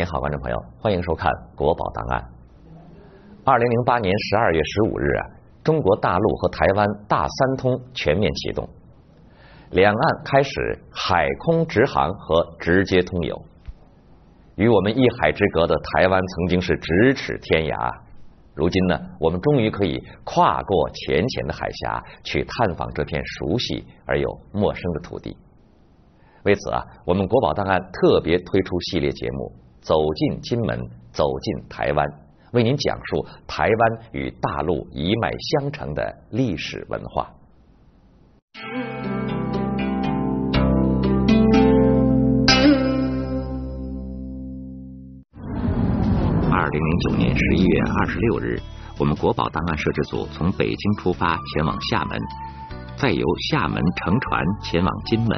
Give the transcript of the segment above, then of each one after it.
您好，观众朋友，欢迎收看《国宝档案》。2008年12月15日中国大陆和台湾大三通全面启动，两岸开始海空直航和直接通邮。与我们一海之隔的台湾曾经是咫尺天涯，如今呢，我们终于可以跨过浅浅的海峡，去探访这片熟悉而又陌生的土地。为此我们国宝档案特别推出系列节目《走进金门，走进台湾》，为您讲述台湾与大陆一脉相承的历史文化。2009年11月26日，我们国宝档案摄制组从北京出发前往厦门，再由厦门乘船前往金门。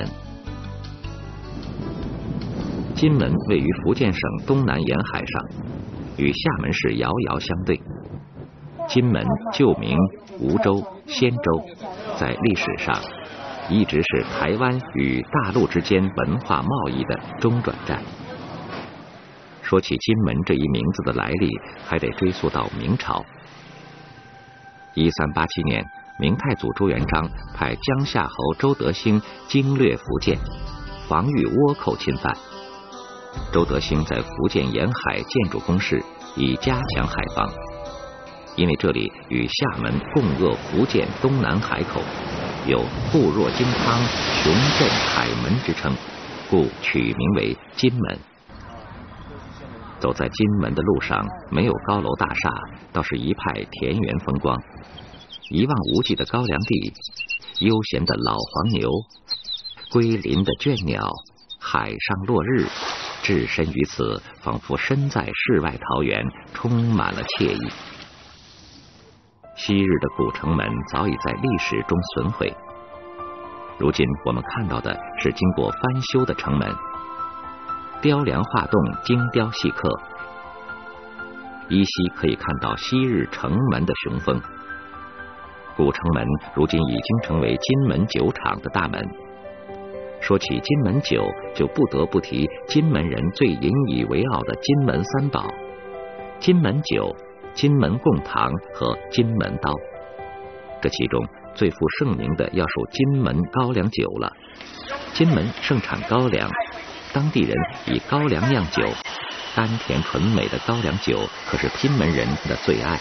金门位于福建省东南沿海上，与厦门市遥遥相对。金门旧名梧州、仙州，在历史上一直是台湾与大陆之间文化贸易的中转站。说起金门这一名字的来历，还得追溯到明朝。1387年，明太祖朱元璋派江夏侯周德兴经略福建，防御倭寇侵犯。周德兴在福建沿海建筑工事，以加强海防。因为这里与厦门共扼福建东南海口，有固若金汤、雄镇海门之称，故取名为金门。走在金门的路上，没有高楼大厦，倒是一派田园风光，一望无际的高粱地，悠闲的老黄牛，归林的倦鸟，海上落日，置身于此，仿佛身在世外桃源，充满了惬意。昔日的古城门早已在历史中损毁，如今我们看到的是经过翻修的城门，雕梁画栋，精雕细刻，依稀可以看到昔日城门的雄风。古城门如今已经成为金门酒厂的大门。说起金门酒，就不得不提金门人最引以为傲的金门三宝：金门酒、金门贡糖和金门刀。这其中最负盛名的要数金门高粱酒了。金门盛产高粱，当地人以高粱酿酒，甘甜纯美的高粱酒可是金门人的最爱。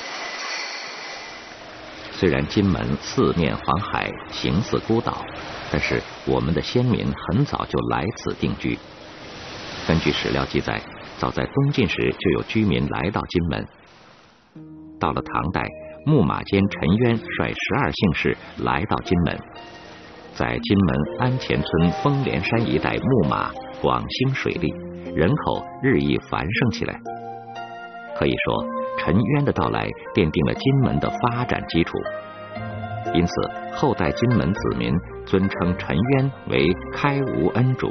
虽然金门四面环海，形似孤岛，但是我们的先民很早就来此定居。根据史料记载，早在东晋时就有居民来到金门。到了唐代，牧马监陈渊率12姓氏来到金门，在金门安前村丰连山一带牧马，广兴水利，人口日益繁盛起来。可以说，陈渊的到来奠定了金门的发展基础，因此后代金门子民尊称陈渊为开吴恩主。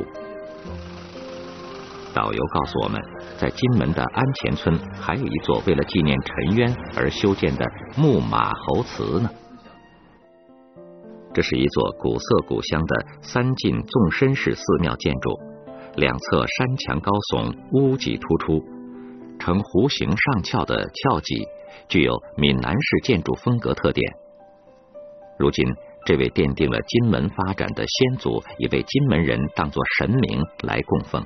导游告诉我们，在金门的安前村还有一座为了纪念陈渊而修建的木马侯祠呢。这是一座古色古香的三进纵深式寺庙建筑，两侧山墙高耸，屋脊突出，呈弧形上翘的翘脊，具有闽南式建筑风格特点。如今，这位奠定了金门发展的先祖也被金门人当作神明来供奉。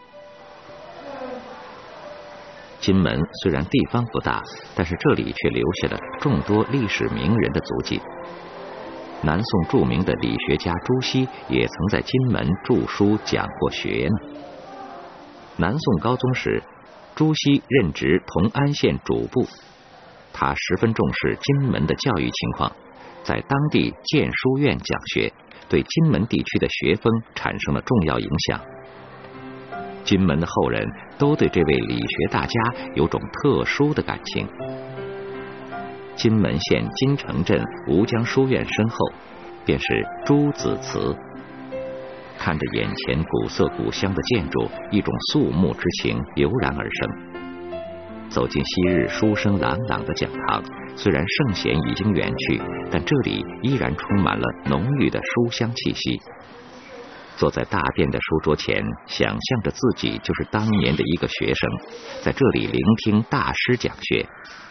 金门虽然地方不大，但是这里却留下了众多历史名人的足迹。南宋著名的理学家朱熹也曾在金门著书讲过学呢。南宋高宗时，朱熹任职同安县主簿，他十分重视金门的教育情况，在当地建书院讲学，对金门地区的学风产生了重要影响。金门的后人都对这位理学大家有种特殊的感情。金门县金城镇吴江书院身后，便是朱子祠。看着眼前古色古香的建筑，一种肃穆之情油然而生。走进昔日书声朗朗的讲堂，虽然圣贤已经远去，但这里依然充满了浓郁的书香气息。 坐在大殿的书桌前，想象着自己就是当年的一个学生，在这里聆听大师讲学。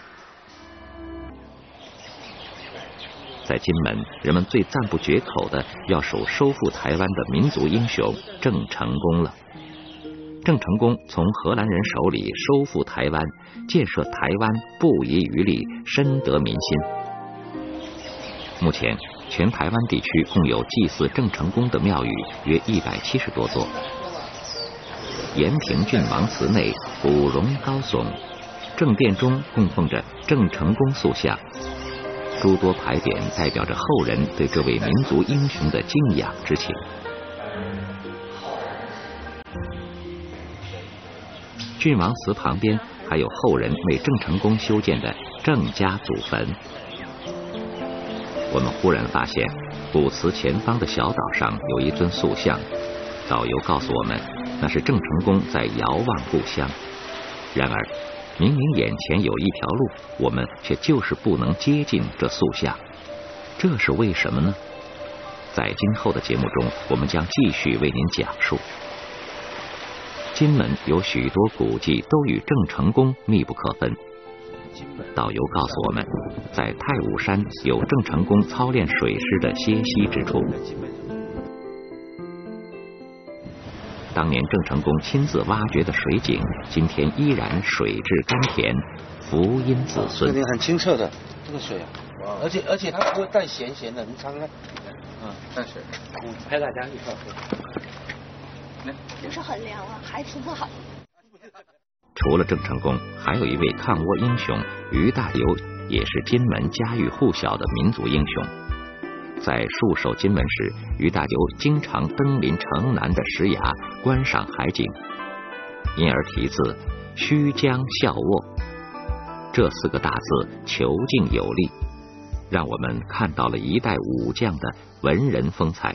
在金门，人们最赞不绝口的要数收复台湾的民族英雄郑成功了。郑成功从荷兰人手里收复台湾，建设台湾不遗余力，深得民心。目前全台湾地区共有祭祀郑成功的庙宇约170多座。延平郡王祠内古榕高耸，正殿中供奉着郑成功塑像，诸多牌匾代表着后人对这位民族英雄的敬仰之情。郡王祠旁边还有后人为郑成功修建的郑家祖坟。我们忽然发现，古祠前方的小岛上有一尊塑像，导游告诉我们，那是郑成功在遥望故乡。然而，明明眼前有一条路，我们却就是不能接近这塑像，这是为什么呢？在今后的节目中，我们将继续为您讲述。金门有许多古迹都与郑成功密不可分。导游告诉我们，在太武山有郑成功操练水师的歇息之处。当年郑成功亲自挖掘的水井，今天依然水质甘甜，福荫子孙。 这里很清澈的这个水啊，而且它不会带咸的，你尝看。淡水，陪大家一块喝。 不是很凉啊，还挺好。 除了郑成功，还有一位抗倭英雄于大猷，也是金门家喻户晓的民族英雄。在戍守金门时，于大猷经常登临城南的石崖观赏海景，因而题字“须江笑卧”。这4个大字遒劲有力，让我们看到了一代武将的文人风采。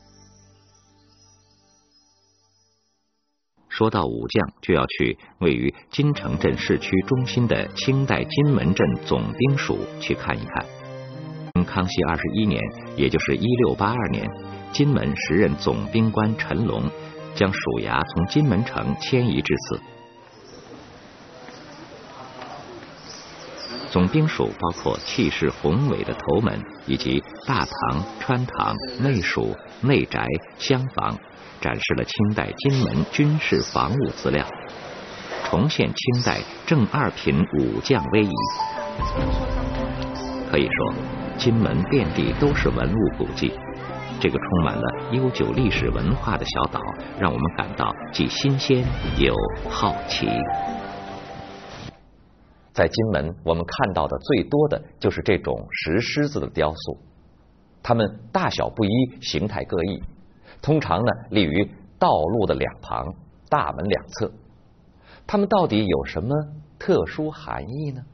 说到武将，就要去位于金城镇市区中心的清代金门镇总兵署去看一看。康熙21年，也就是1682年，金门时任总兵官陈龙将署衙从金门城迁移至此。总兵署包括气势宏伟的头门，以及大堂、穿堂、内署、内宅、厢房，展示了清代金门军事防务资料，重现清代正二品武将威仪。可以说，金门遍地都是文物古迹，这个充满了悠久历史文化的小岛，让我们感到既新鲜又好奇。在金门，我们看到的最多的就是这种石狮子的雕塑，它们大小不一，形态各异，通常呢立于道路的两旁、大门两侧。它们到底有什么特殊含义呢？